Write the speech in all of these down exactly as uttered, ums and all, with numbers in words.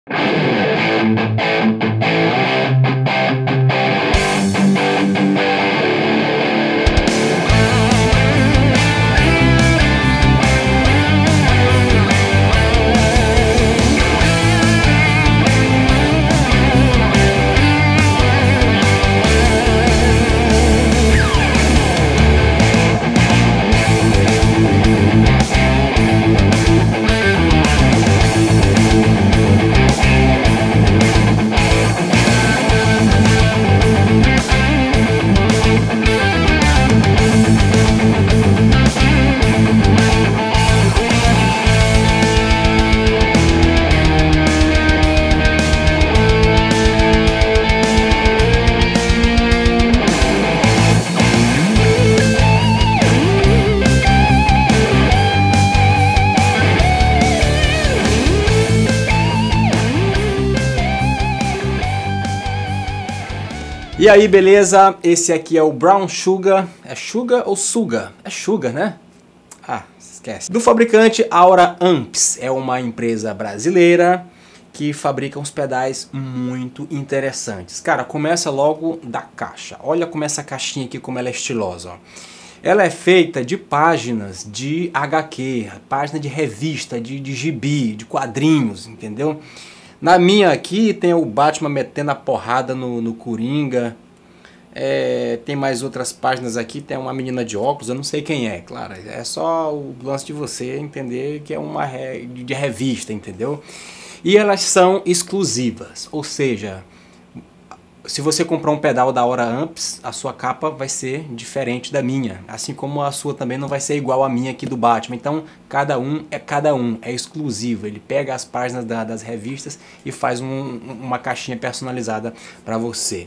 E aí, beleza? Esse aqui é o Brown Sugar. É Sugar ou Sugar? É Sugar, né? Ah, esquece. Do fabricante Aura Amps. É uma empresa brasileira que fabrica uns pedais muito interessantes. Cara, começa logo da caixa. Olha como essa caixinha aqui, como ela é estilosa, ó. Ela é feita de páginas de agá quê, página de revista, de, de gibi, de quadrinhos, entendeu? Na minha aqui tem o Batman metendo a porrada no, no Coringa. É, tem mais outras páginas aqui, tem uma menina de óculos, eu não sei quem é, claro. É só o lance de você entender que é uma re, de revista, entendeu? E elas são exclusivas, ou seja, se você comprar um pedal da Aura Amps, a sua capa vai ser diferente da minha, assim como a sua também não vai ser igual a minha aqui do Batman. Então cada um é cada um, é exclusivo. Ele pega as páginas da, das revistas e faz um, uma caixinha personalizada para você.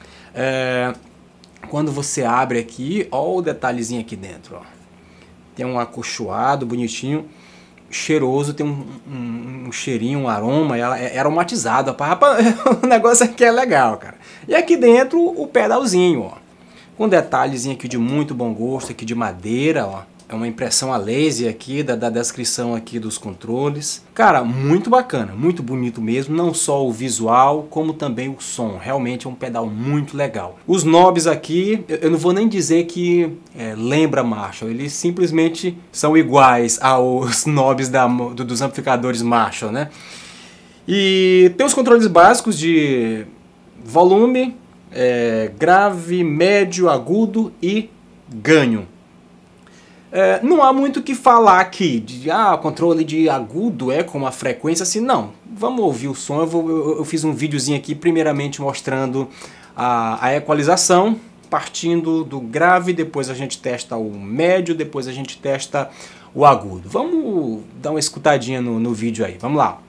É, quando você abre aqui, ó o detalhezinho aqui dentro, ó. Tem um acolchoado bonitinho, cheiroso, tem um, um, um cheirinho, um aroma, ela é aromatizada. O negócio aqui é legal, cara. E aqui dentro o pedalzinho, ó, com detalhezinho aqui de muito bom gosto, aqui de madeira, ó. É uma impressão a laser aqui, da, da descrição aqui dos controles. Cara, muito bacana, muito bonito mesmo, não só o visual, como também o som. Realmente é um pedal muito legal. Os knobs aqui, eu não vou nem dizer que é, lembra Marshall, eles simplesmente são iguais aos knobs da, dos amplificadores Marshall, né? E tem os controles básicos de volume, é, grave, médio, agudo e ganho. É, não há muito o que falar aqui, de ah, controle de agudo é com uma frequência assim, não. Vamos ouvir o som, eu, vou, eu, eu fiz um videozinho aqui primeiramente mostrando a, a equalização, partindo do grave, depois a gente testa o médio, depois a gente testa o agudo. Vamos dar uma escutadinha no, no vídeo aí, vamos lá.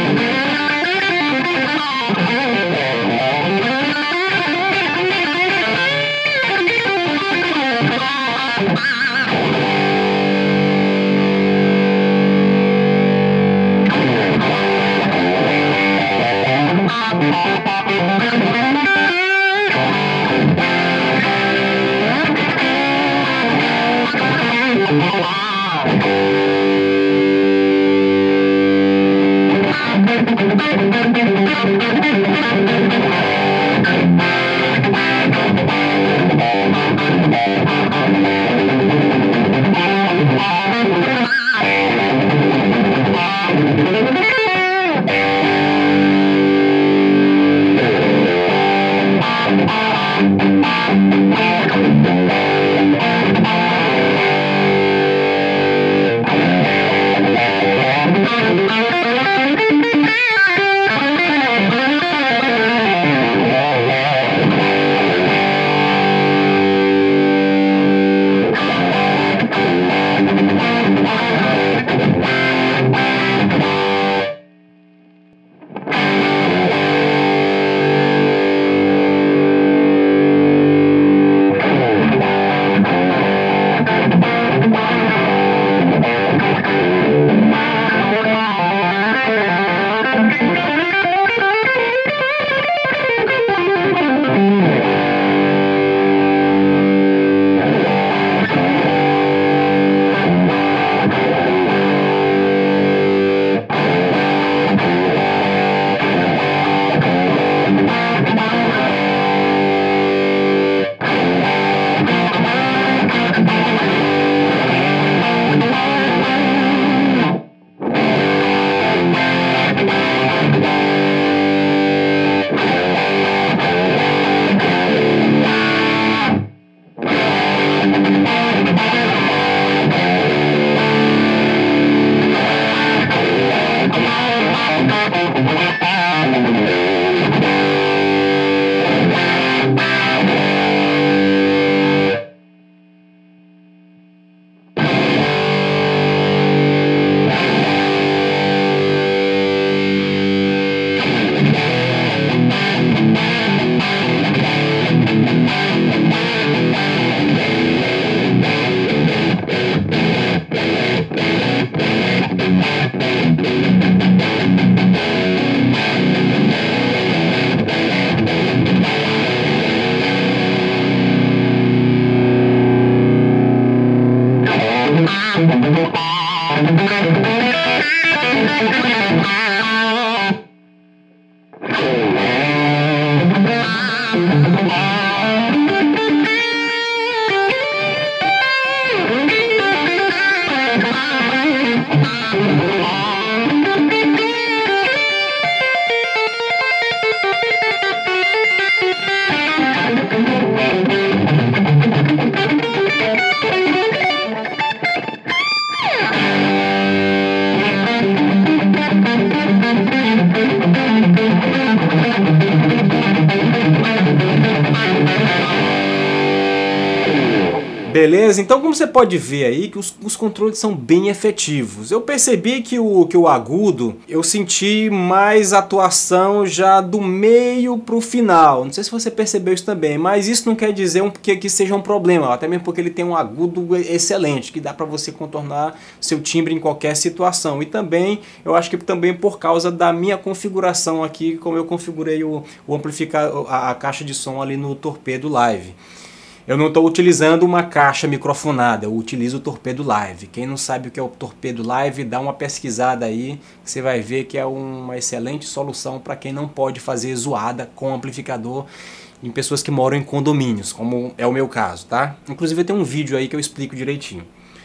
Beleza? Então, como você pode ver aí, que os, os controles são bem efetivos. Eu percebi que o, que o agudo, eu senti mais atuação já do meio pro final. Não sei se você percebeu isso também, mas isso não quer dizer um, que, que seja um problema, até mesmo porque ele tem um agudo excelente, que dá para você contornar seu timbre em qualquer situação. E também, eu acho que também por causa da minha configuração aqui, como eu configurei o, o amplificador, a, a caixa de som ali no Torpedo Live. Eu não estou utilizando uma caixa microfonada, eu utilizo o Torpedo Live. Quem não sabe o que é o Torpedo Live, dá uma pesquisada aí, que você vai ver que é uma excelente solução para quem não pode fazer zoada com amplificador em pessoas que moram em condomínios, como é o meu caso, tá? Inclusive tem um vídeo aí que eu explico direitinho.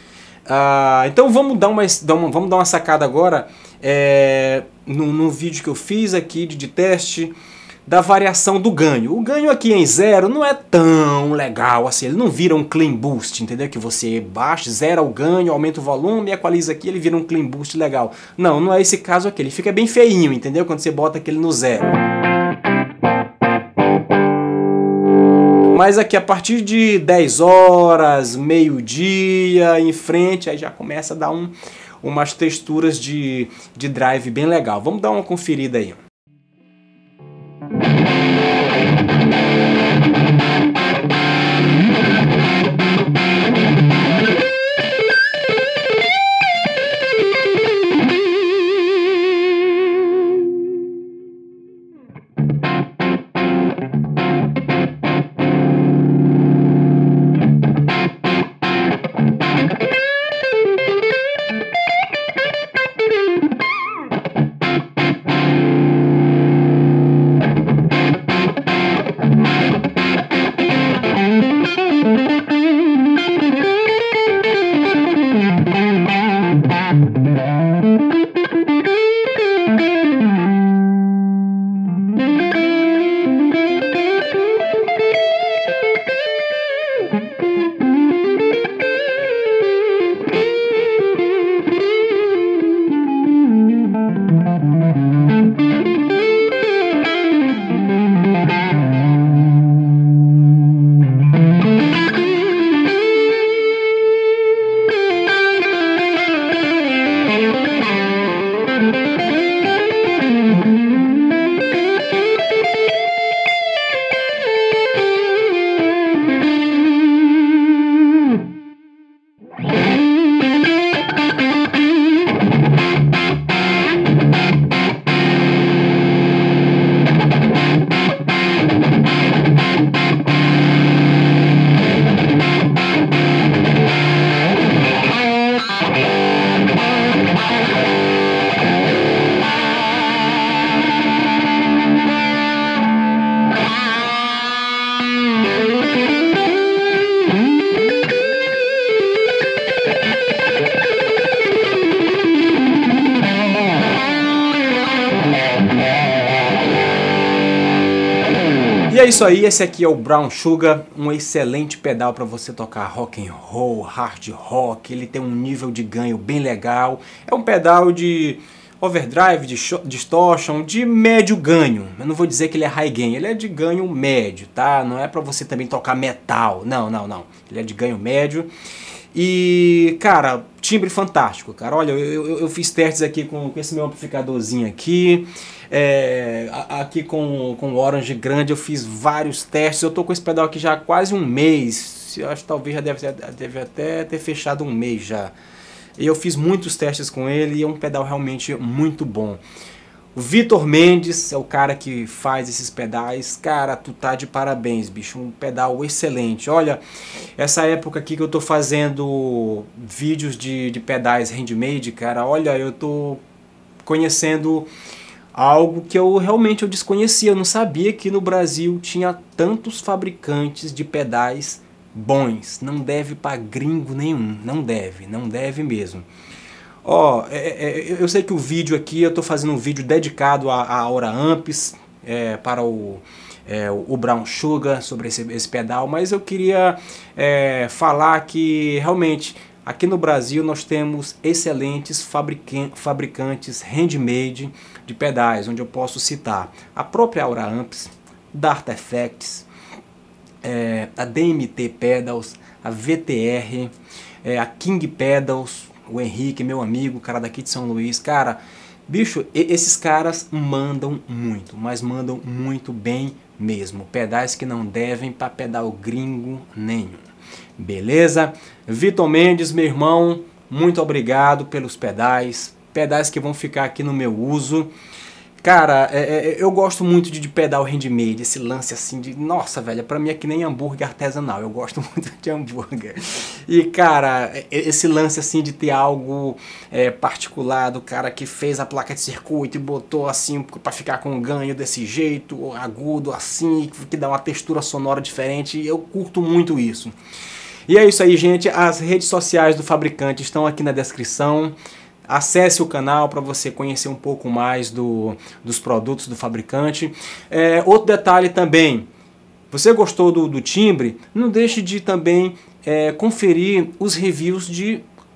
Ah, então vamos dar uma, vamos dar uma sacada agora é, no, no vídeo que eu fiz aqui de, de teste, da variação do ganho. O ganho aqui em zero não é tão legal assim, ele não vira um clean boost, entendeu? Que você baixa, zera o ganho, aumenta o volume, equaliza aqui, ele vira um clean boost legal. Não, não é esse caso aqui, ele fica bem feinho, entendeu? Quando você bota aquele no zero. Mas aqui a partir de dez horas, meio-dia em frente, aí já começa a dar um, umas texturas de, de drive bem legal. Vamos dar uma conferida aí. E é isso aí, esse aqui é o Brown Sugar, um excelente pedal para você tocar rock and roll, hard rock. Ele tem um nível de ganho bem legal. É um pedal de overdrive, de distortion, de médio ganho. Eu não vou dizer que ele é high gain, ele é de ganho médio, tá? Não é para você também tocar metal, não, não, não. Ele é de ganho médio. E, cara, timbre fantástico, cara. Olha, eu, eu, eu fiz testes aqui com, com esse meu amplificadorzinho aqui. É, aqui com, com o Orange grande eu fiz vários testes. Eu tô com esse pedal aqui já há quase um mês. Eu acho que talvez já deve, deve até ter fechado um mês já. E eu fiz muitos testes com ele e é um pedal realmente muito bom. O Vitor Mendes é o cara que faz esses pedais. Cara, tu tá de parabéns, bicho. Um pedal excelente. Olha, essa época aqui que eu tô fazendo vídeos de, de pedais handmade, cara, olha, eu tô conhecendo algo que eu realmente eu desconhecia. Eu não sabia que no Brasil tinha tantos fabricantes de pedais bons. Não deve para gringo nenhum. Não deve, não deve mesmo. Ó, é, é, eu sei que o vídeo aqui, eu estou fazendo um vídeo dedicado a, a Aura Amps, é, para o, é, o Brown Sugar, sobre esse, esse pedal, mas eu queria é, falar que realmente aqui no Brasil nós temos excelentes fabricantes handmade de pedais, onde eu posso citar a própria Aura Amps, Dart Effects, é, a D M T Pedals, a V T R, é, a King Pedals, o Henrique, meu amigo, cara daqui de São Luís. Cara, bicho, esses caras mandam muito, mas mandam muito bem mesmo. Pedais que não devem para pedal gringo nenhum. Beleza? Vitor Mendes, meu irmão, muito obrigado pelos pedais. Pedais que vão ficar aqui no meu uso. Cara, é, é, eu gosto muito de, de pedal handmade, esse lance assim de... Nossa, velho, pra mim é que nem hambúrguer artesanal, eu gosto muito de hambúrguer. E, cara, esse lance assim de ter algo é, particular do cara que fez a placa de circuito e botou assim pra ficar com um ganho desse jeito, agudo assim, que dá uma textura sonora diferente, eu curto muito isso. E é isso aí, gente, as redes sociais do fabricante estão aqui na descrição. Acesse o canal para você conhecer um pouco mais do, dos produtos do fabricante. É, outro detalhe também, você gostou do, do timbre? Não deixe de também é, conferir os reviews de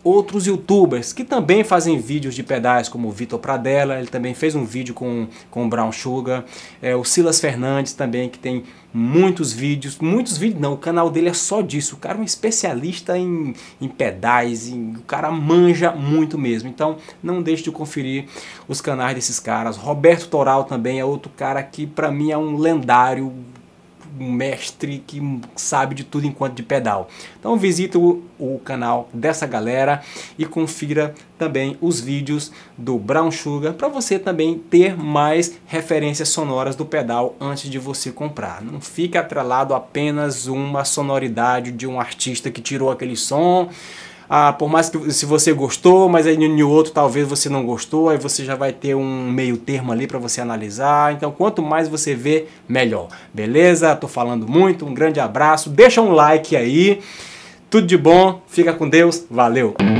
outros youtubers que também fazem vídeos de pedais, como o Vitor Pradella, ele também fez um vídeo com, com o Brown Sugar, é, o Silas Fernandes também, que tem muitos vídeos, muitos vídeos não, o canal dele é só disso, o cara é um especialista em, em pedais, em, o cara manja muito mesmo, então não deixe de conferir os canais desses caras. Roberto Toral também é outro cara que para mim é um lendário, um mestre que sabe de tudo enquanto de pedal. Então visite o, o canal dessa galera e confira também os vídeos do Brown Sugar para você também ter mais referências sonoras do pedal antes de você comprar. Não fique atrelado a apenas uma sonoridade de um artista que tirou aquele som. Ah, por mais que se você gostou, mas aí no outro talvez você não gostou, aí você já vai ter um meio termo ali para você analisar. Então quanto mais você vê, melhor. Beleza? Tô falando muito, um grande abraço, deixa um like aí. Tudo de bom, fica com Deus, valeu!